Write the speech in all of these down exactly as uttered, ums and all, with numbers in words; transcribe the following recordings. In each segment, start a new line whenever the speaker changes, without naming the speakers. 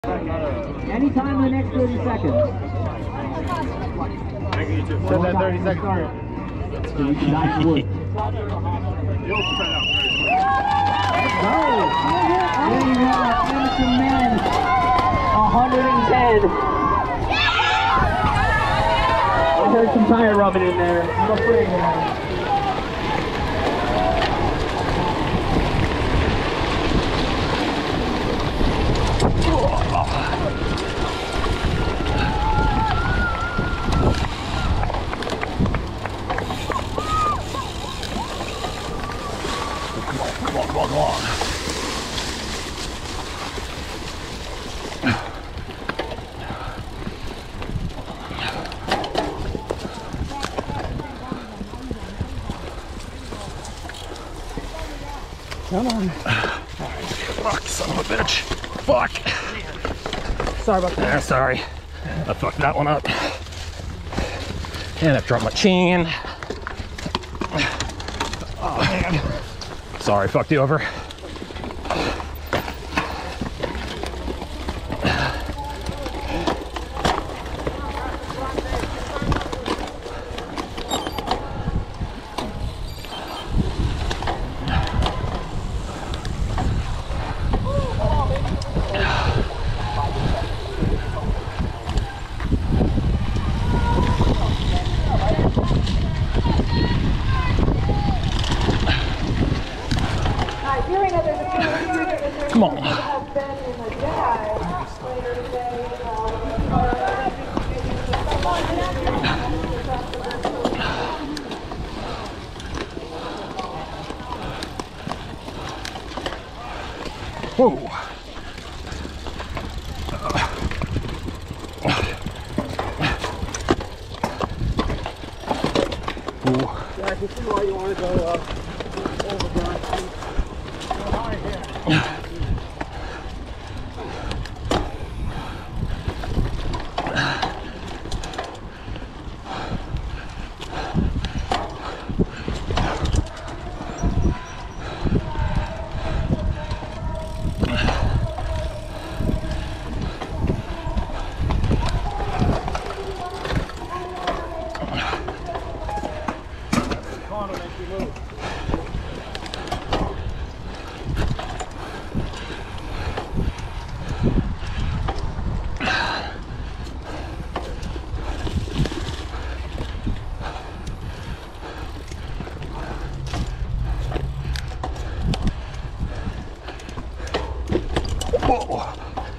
Anytime in the next thirty seconds.
Set that thirty second start.
Nice wood.
You'll spread out.
Let's go. There you go, Anderson men. one hundred ten. I heard some tire rubbing in there. I'm afraid now.
Come on, come on, come on. Come on. Alright, fuck, son of a bitch. Fuck. Sorry about that. Yeah, sorry. I fucked that one up. And I dropped my chain. Oh man. Sorry, fucked you over. Come on. Whoa. Yeah, I can see why you want to go uh, overdrive. Whoa.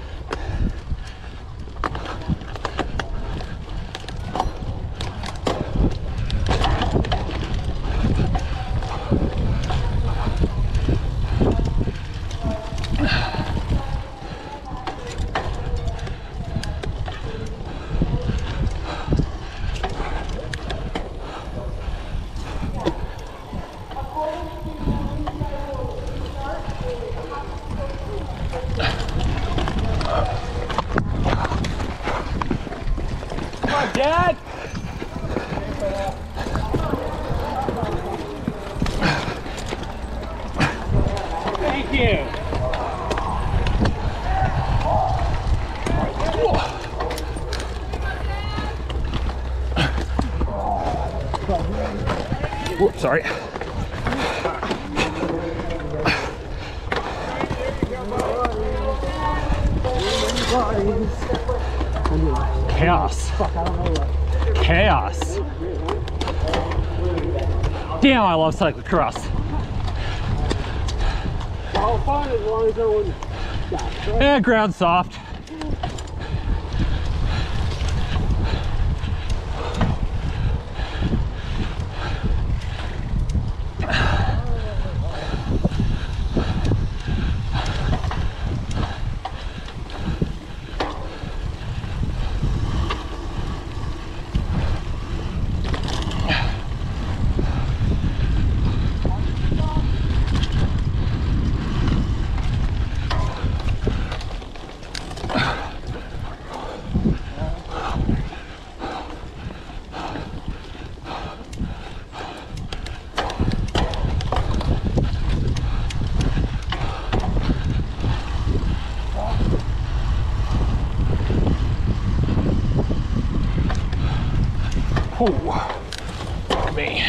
Dad! Thank you. Whoops, sorry. Chaos. Chaos. Damn, I love cyclocross. All fun as long as everyone stops, right? Yeah, ground soft. Oh, fuck me.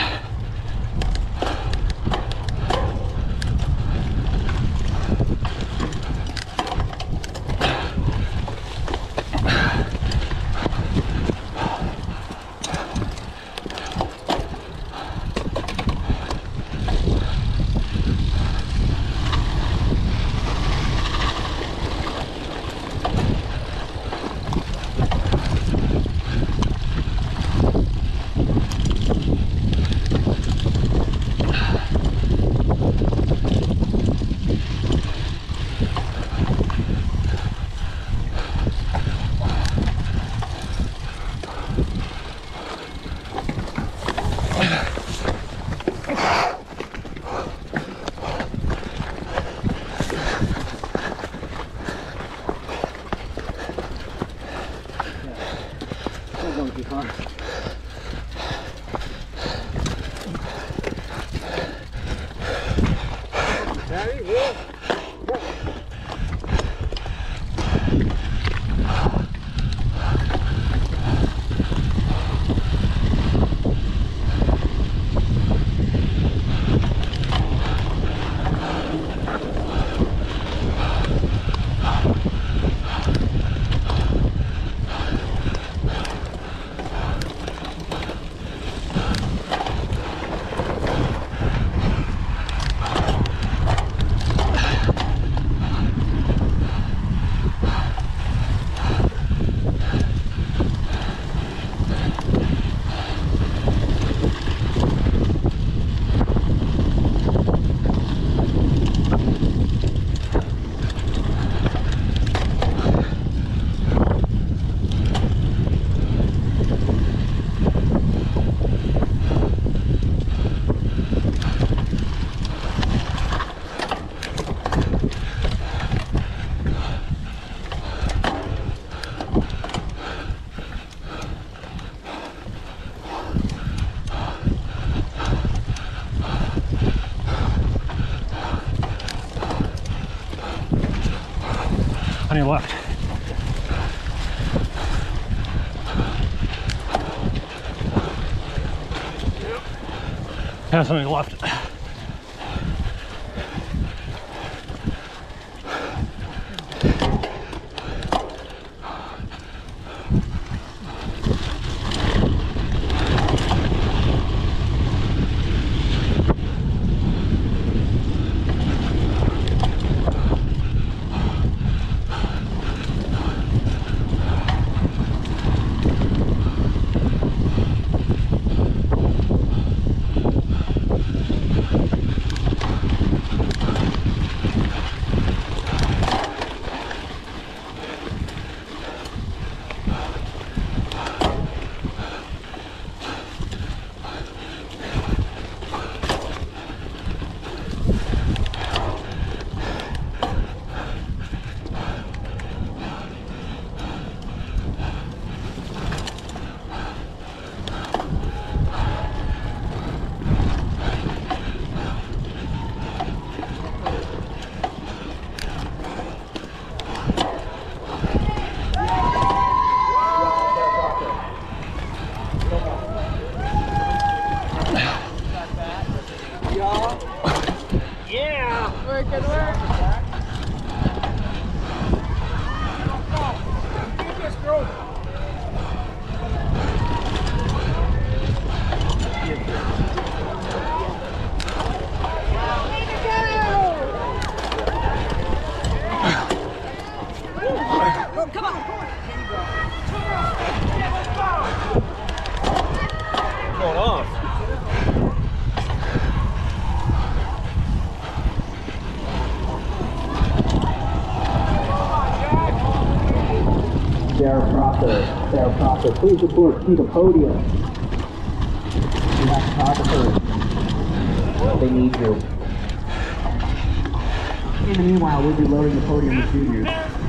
On your left. Pass on your left.
Sarah Proctor, Sarah Proctor, please report to the podium. You have photographers. They need you. In the meanwhile, we'll be loading the podium with juniors.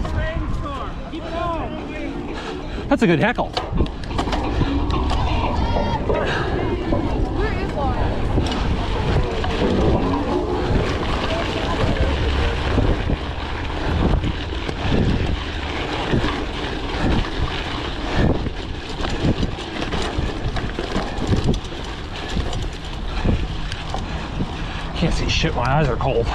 That's a good heckle. shit, my eyes are cold.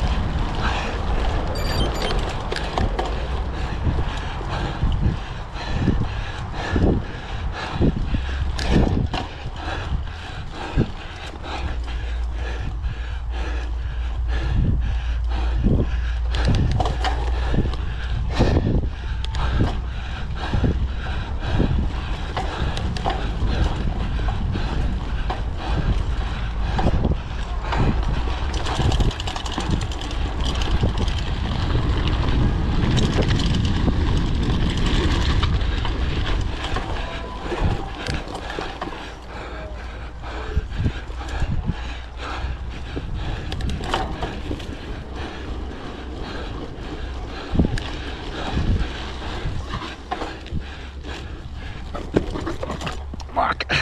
Fuck.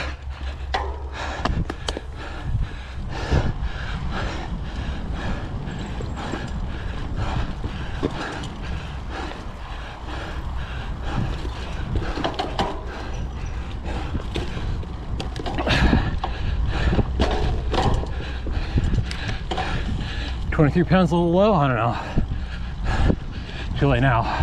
twenty-three pounds a little low, I don't know. Too late now.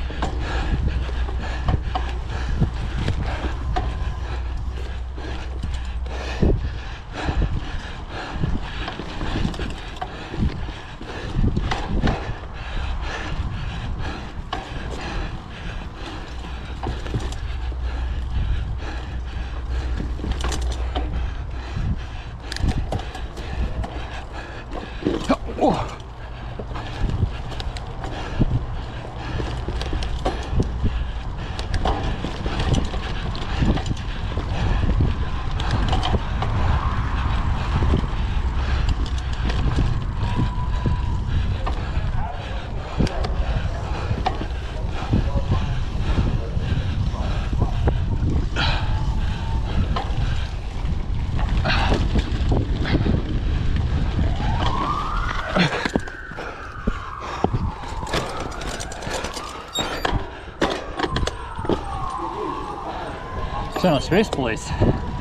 Oh. Sound like space police.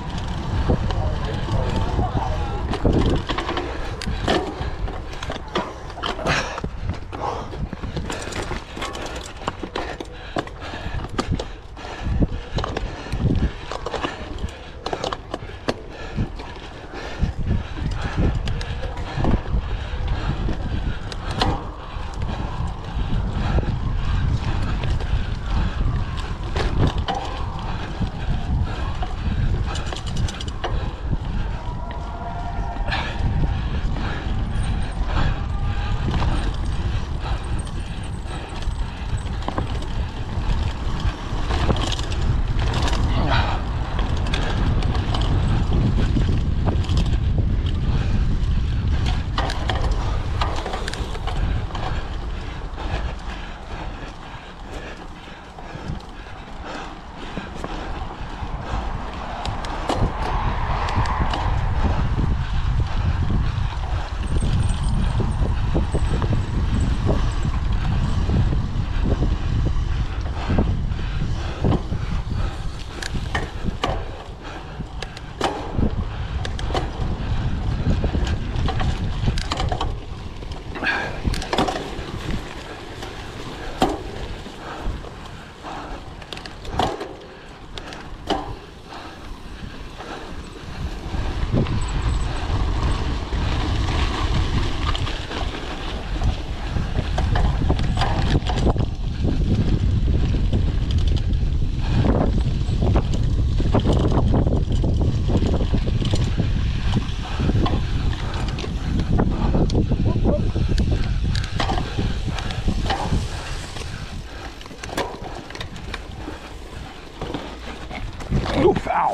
Oof, ow.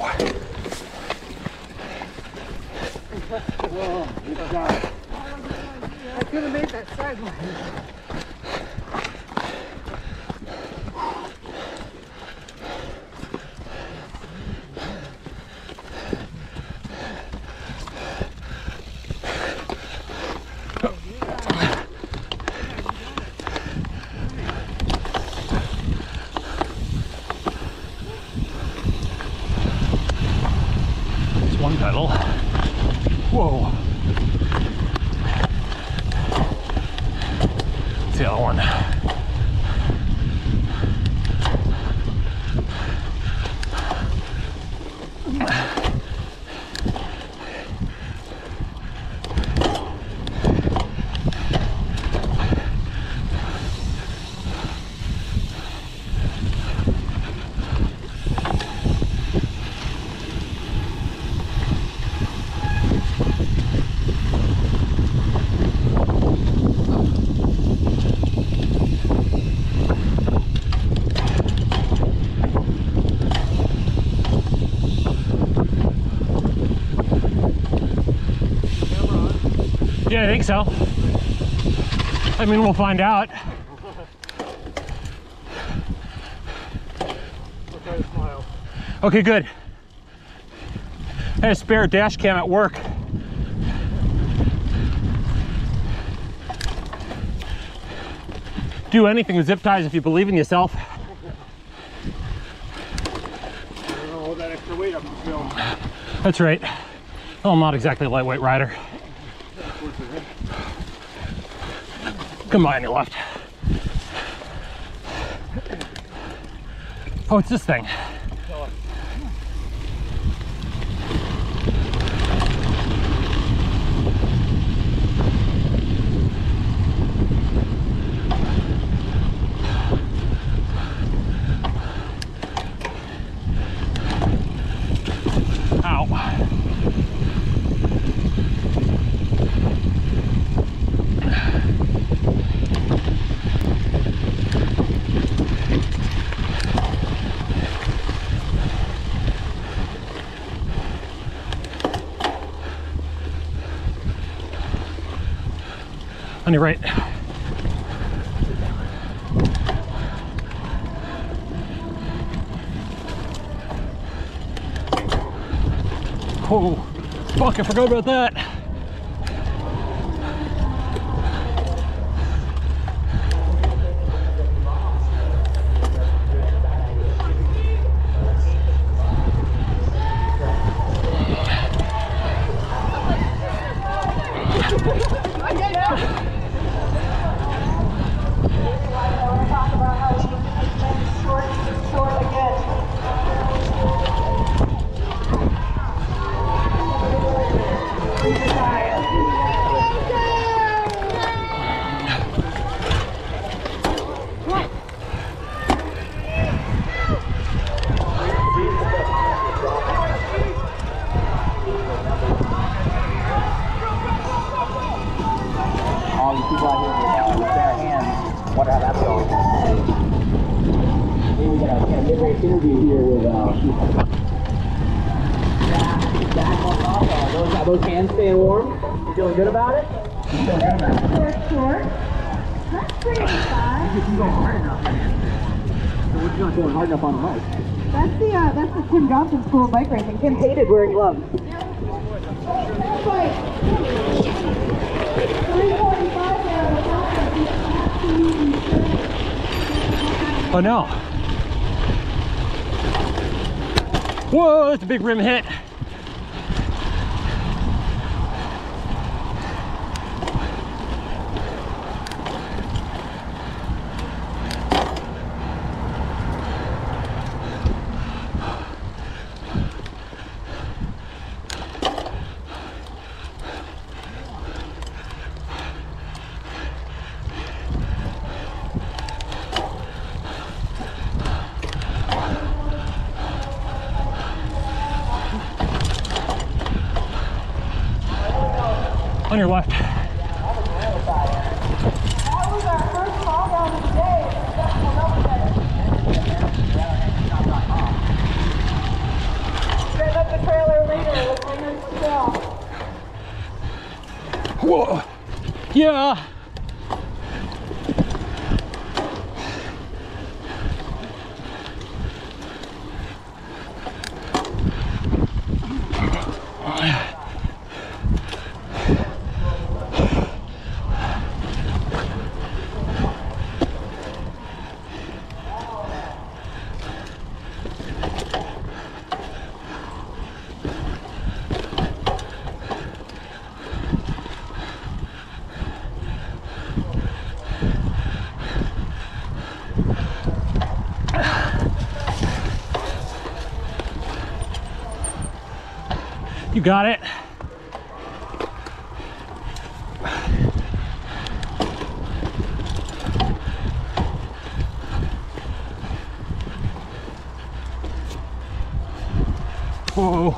Whoa, good job. I could have made that sideline.
One pedal. Whoa. Yeah, I think so. I mean, we'll find out.
We'll try to smile.
Okay, good. I had a spare dash cam at work. Do anything with zip ties if you believe in yourself.
I don't know, hold that extra weight up to film.
That's right. Well, I'm not exactly a lightweight rider. Come by on your left. Oh, it's this thing. On your right. Oh, fuck, I forgot about that.
Interview here with uh, those, are those hands staying warm? You feeling good about it? You feeling good about it?
Short, short. That's pretty fine.
You can go hard enough, man. So we're not going hard enough on the mic.
That's the uh, that's the Tim Johnson School of Bike Racing. Tim hated wearing gloves.
Oh no. Whoa, that's a big rim hit. On your left.
That was our first fall down of the day. Set up the trailer later. Let's bring them to sell.
Whoa. Yeah. You got it. Whoa.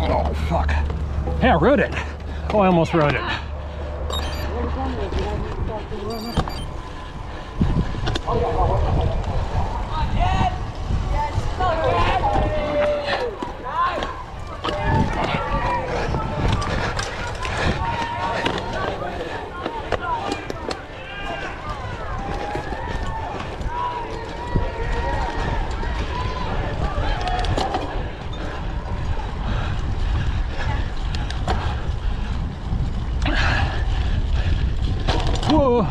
Oh, fuck. Hey, I rode it. Oh, I almost rode it. Whoa.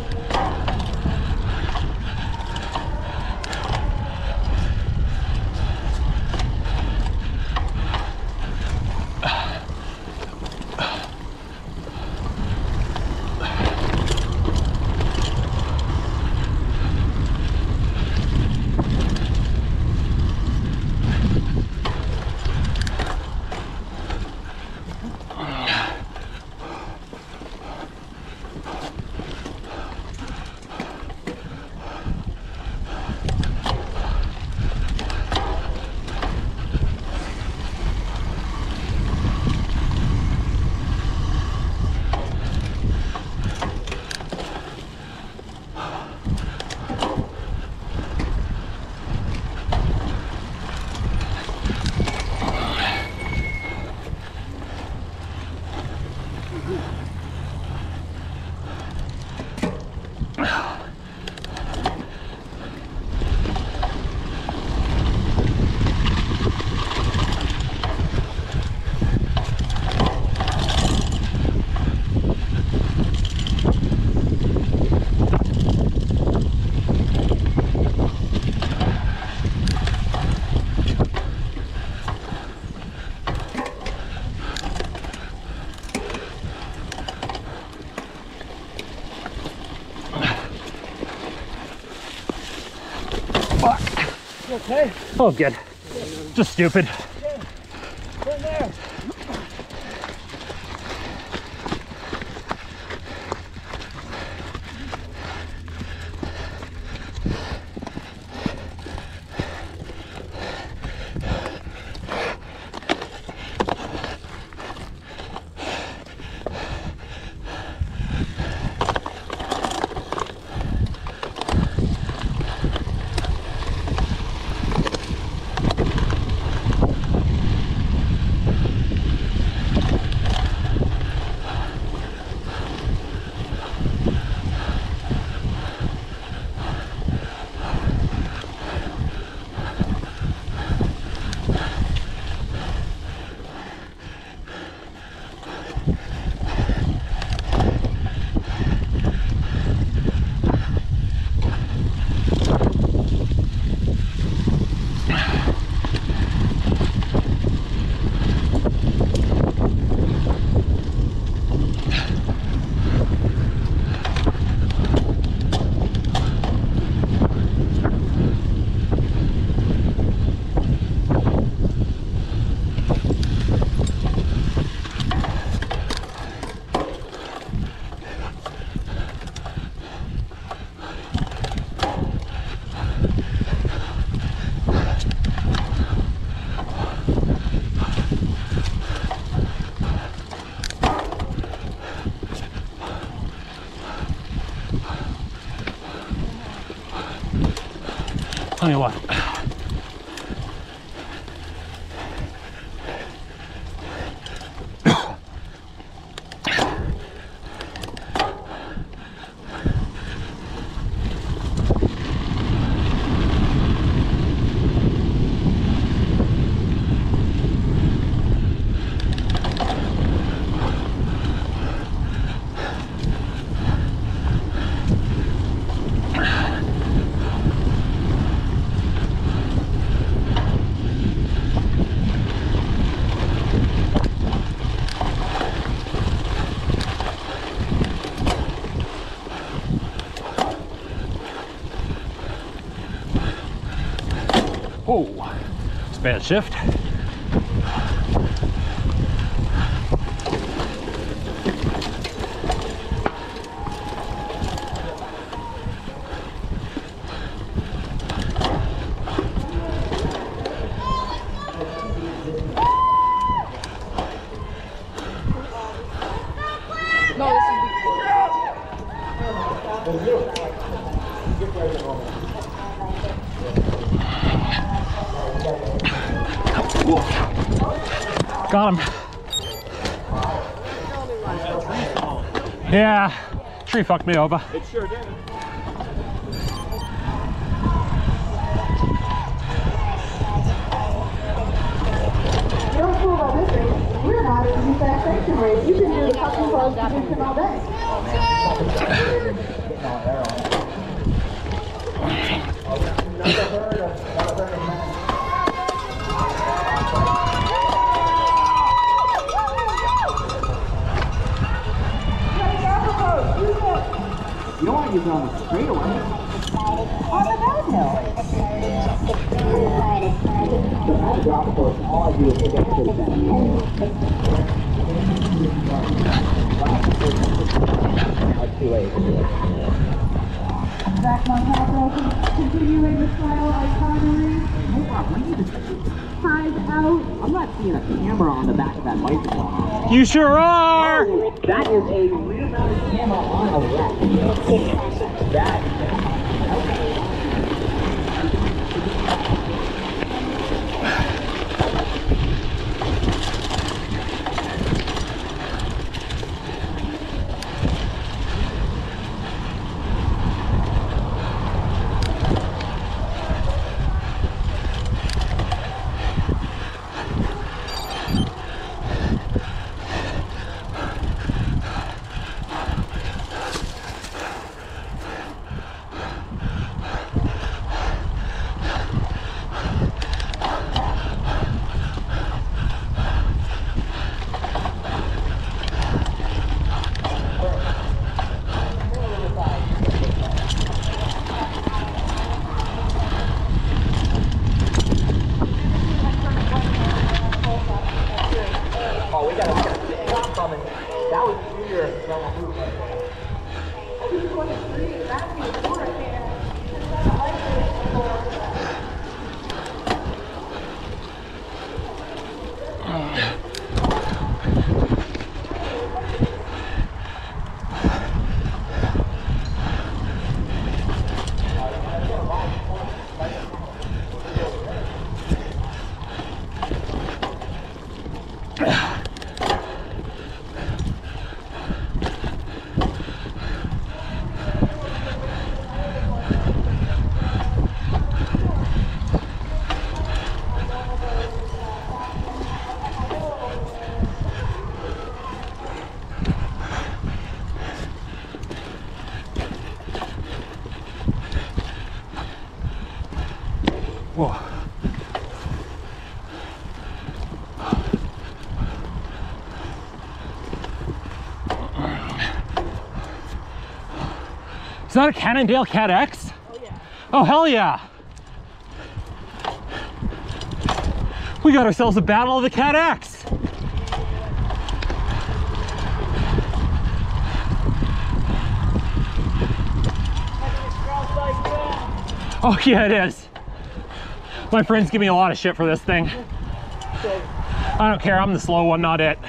Okay.
Oh, good. Just stupid.
Right there.
Tell me what. Oh, it's a bad shift. Got him. Yeah, tree fucked me over.
It sure did.
You don't fool about this race. We're not in the taxation race. You can do the fucking closed position all day.
You don't want to use it on the straightaway.
On the downhill.
So at the drop course, all I do is take up to the center. Now it's too late.
Back Montano, continuing the final itinerary.
Hold on, we need to
Five out.
I'm not seeing a camera on the back of that bicycle.
You sure are!
That is a real mounted camera on a rack. That.
Whoa. Is that a Cannondale caadx?
Oh yeah.
Oh hell yeah! We got ourselves a battle of the caadx. Oh yeah, it is. My friends give me a lot of shit for this thing. I don't care, I'm the slow one, not it.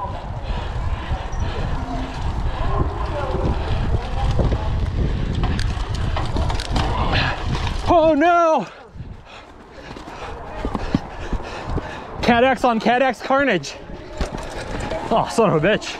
Oh no! caadx on caadx carnage. Oh, son of a bitch.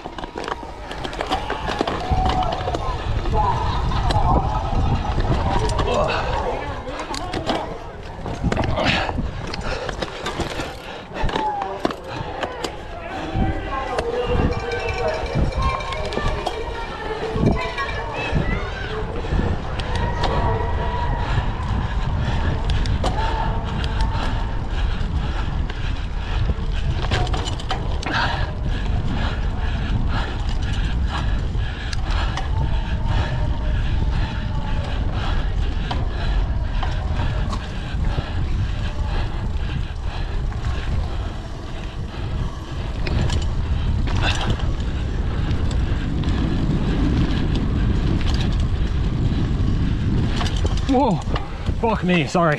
Whoa, fuck me, sorry.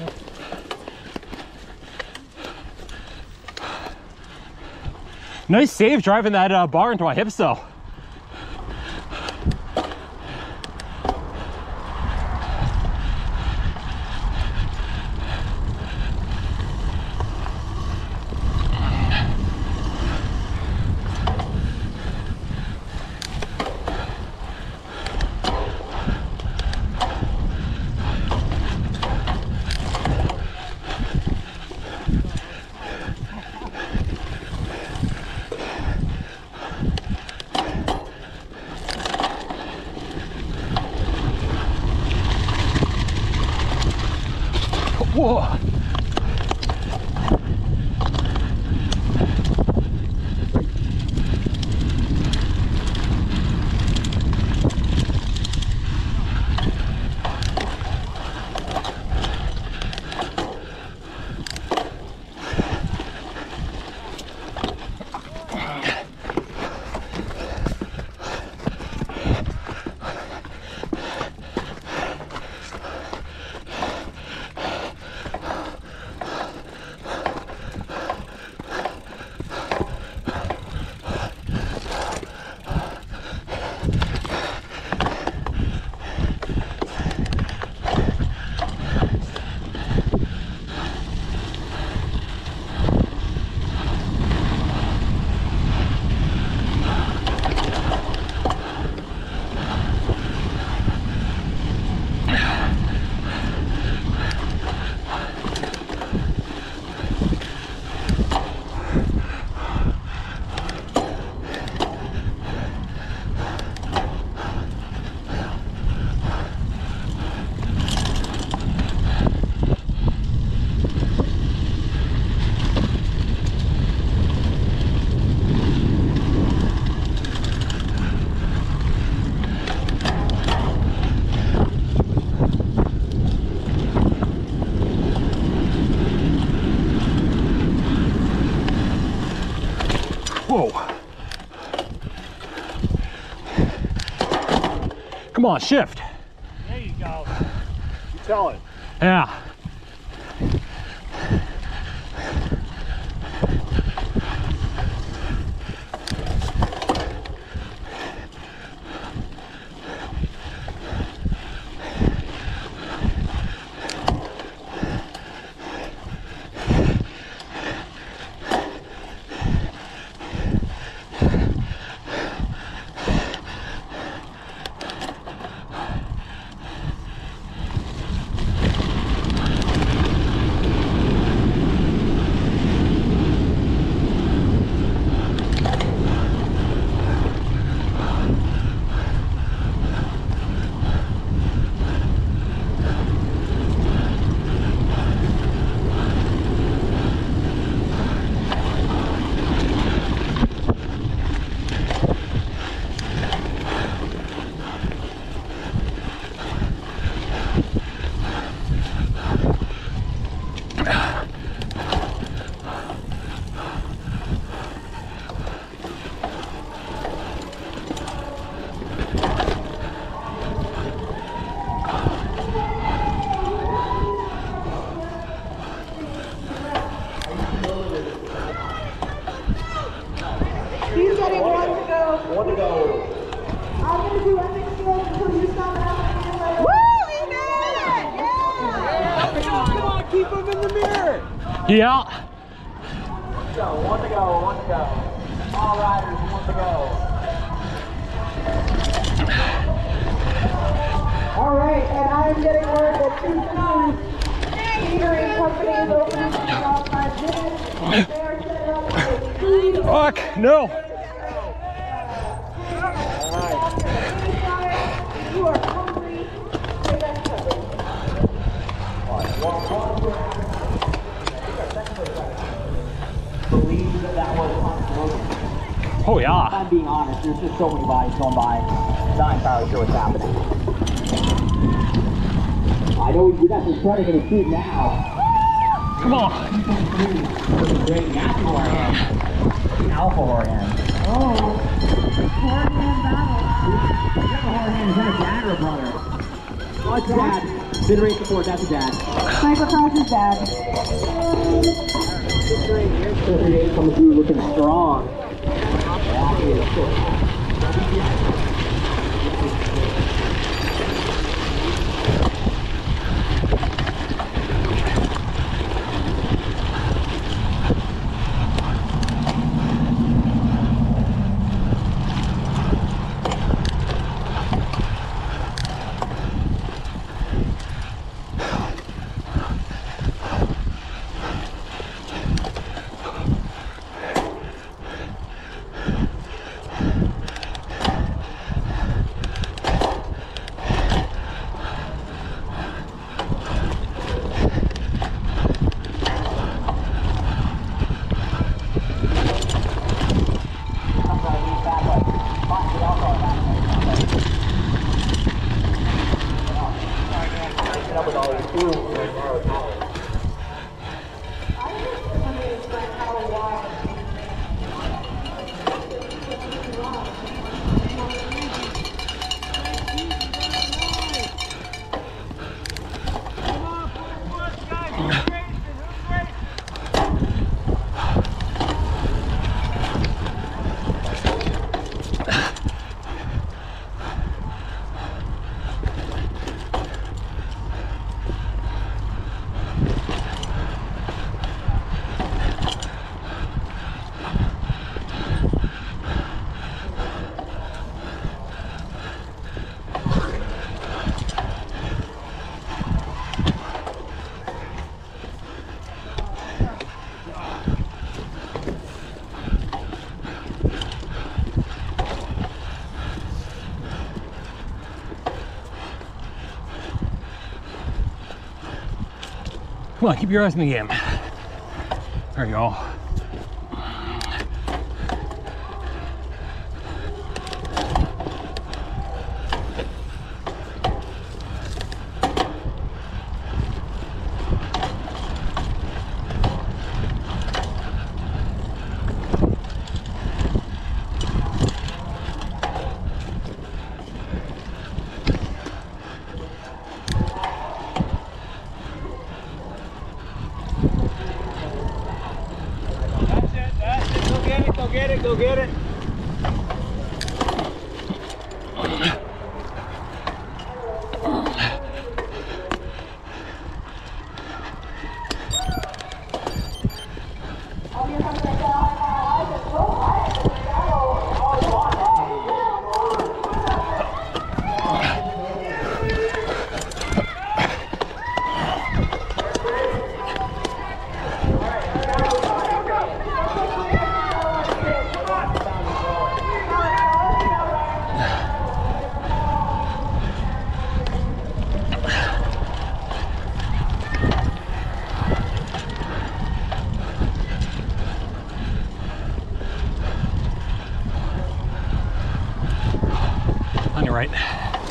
Nice save driving that uh, bar into my hips though. Whoa. Whoa. Come on, shift.
There you go. You tell it.
Yeah.
He's getting one to go. One to go. I'm going to do epic skills until you stop out. Woo! He made it! Yeah!
Come on, keep him in the mirror.
Yeah.
Go, one to go, one to go. All riders, one to go.
All right, and I'm getting word that two food catering companies opening in about five minutes. They are set up with food.
Fuck, no.
You are hungry. Say that's covered.
Believe that that was unbelievable.
Oh yeah.
I'm being honest, there's just so many bodies going by. Not entirely sure what's happening. I know we got some credit in the shoot now.
Come on.
Great national Orion. Alpha Orion.
Oh. Hard man battle.
You have a hard hand, is that a dad or a brother? Oh, it's a dad. Been race before, that's a dad.
Cyclocross's dad.
thirty-eight coming through looking strong. That is good.
Come on, keep your eyes in the game. There you go.
Go get it, go get it.
On your right.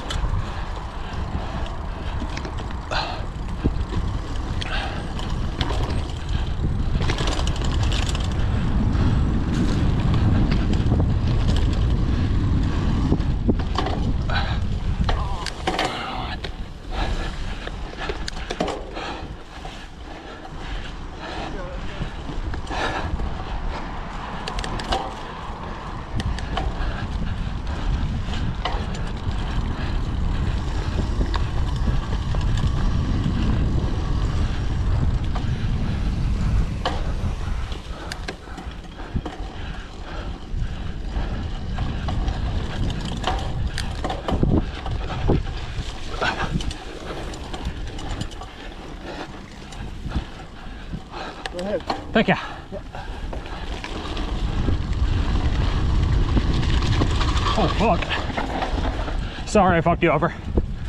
Go ahead.
Thank you. Oh, fuck. Sorry I fucked you over.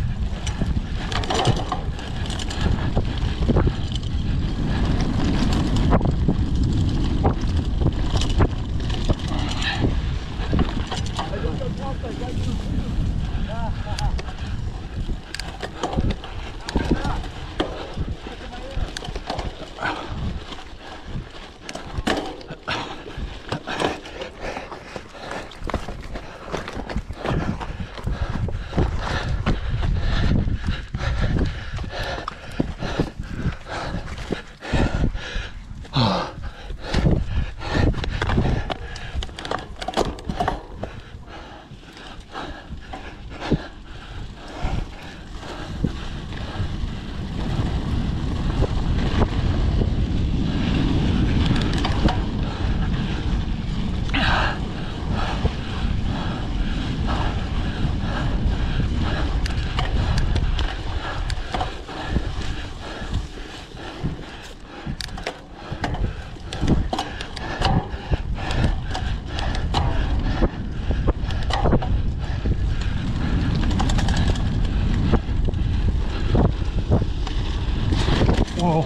Whoa.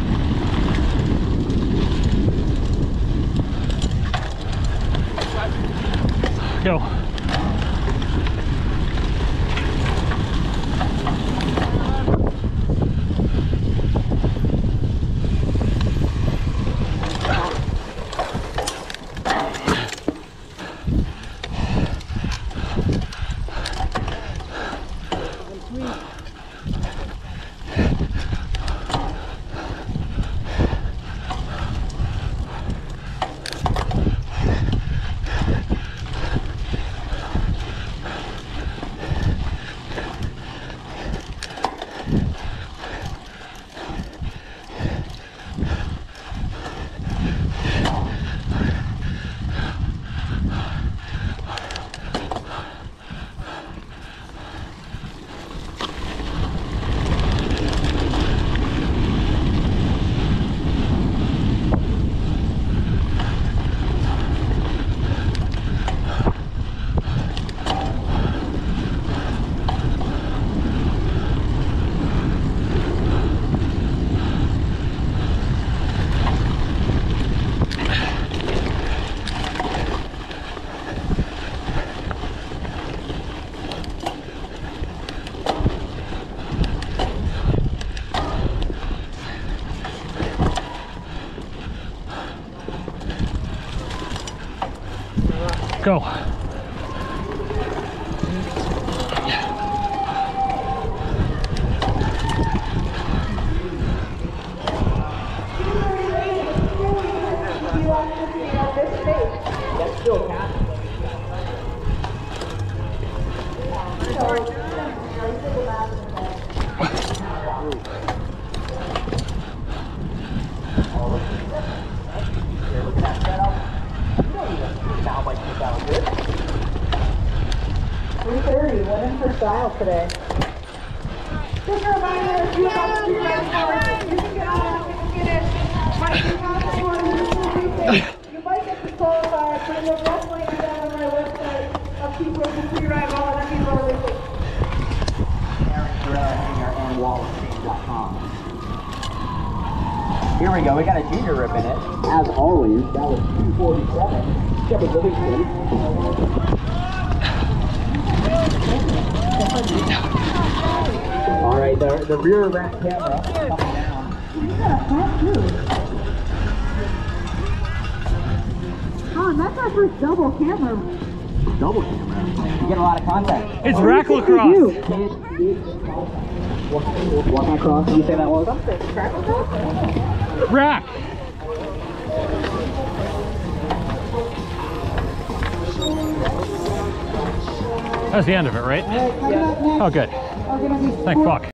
Go. Go.
three thirty, went in for style today. Just a reminder, if you have to do that, you can get on and finish. Might be possible in this You might get disqualified, but you'll definitely end up on my website of people who free ride all other people are racing.
Here we go, we got a junior rip in it. As always, that was two forty-seven. Shepard Livingston. All right, the, the rear rack camera coming down.
You got a front too. Oh, that's our first double camera.
Double camera. You get a lot of contact.
It's racklocross.
Walk across, you say that was?
Rack. That's the end of it, right?
All right, coming up next.
Oh, good.
Are gonna be
Thank fuck.